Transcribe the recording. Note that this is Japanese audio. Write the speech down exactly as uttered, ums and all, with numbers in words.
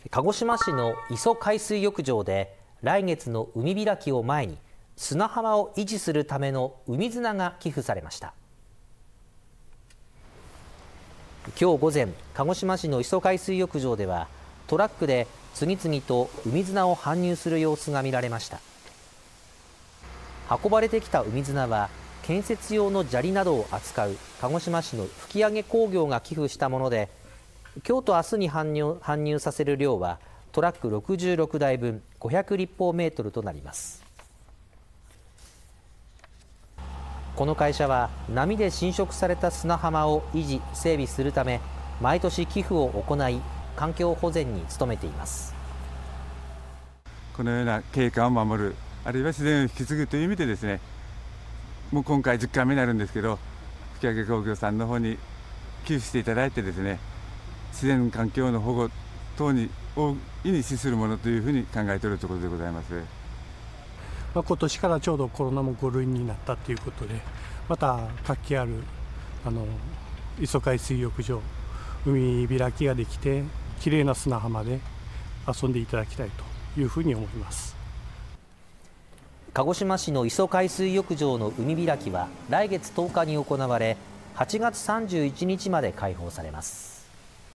鹿児島市の磯海水浴場で来月の海開きを前に砂浜を維持するための海綱が寄付されました。今日午前、鹿児島市の磯海水浴場ではトラックで次々と海綱を搬入する様子が見られました。運ばれてきた海綱は建設用の砂利などを扱う鹿児島市の吹上工業が寄付したもので、今日と明日に搬入、搬入させる量はトラックろくじゅうろくだいぶんごひゃくりっぽうメートルとなります。この会社は波で浸食された砂浜を維持・整備するため毎年寄付を行い環境保全に努めています。 このような景観を守る、あるいは自然を引き継ぐという意味でですね、もう今回じゅっかいめになるんですけど、吹上工業さんの方に寄付していただいてですね、自然環境の保護等に大いに資するものというふうに考えているところでございます。 まあ、今年からちょうどコロナもご類になったということで、また活気あるあの磯海水浴場、海開きができてきれいな砂浜で遊んでいただきたいというふうに思います。 鹿児島市の磯海水浴場の海開きは来月とおかに行われ、はちがつさんじゅういちにちまで開放されます。